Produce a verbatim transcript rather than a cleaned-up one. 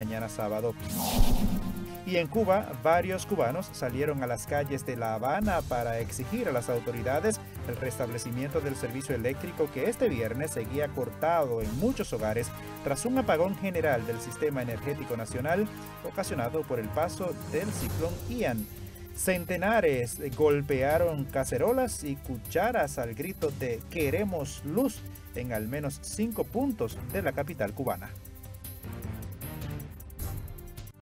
mañana sábado. Y en Cuba, varios cubanos salieron a las calles de La Habana para exigir a las autoridades el restablecimiento del servicio eléctrico que este viernes seguía cortado en muchos hogares tras un apagón general del sistema energético nacional ocasionado por el paso del ciclón Ian. Centenares golpearon cacerolas y cucharas al grito de "Queremos luz" en al menos cinco puntos de la capital cubana.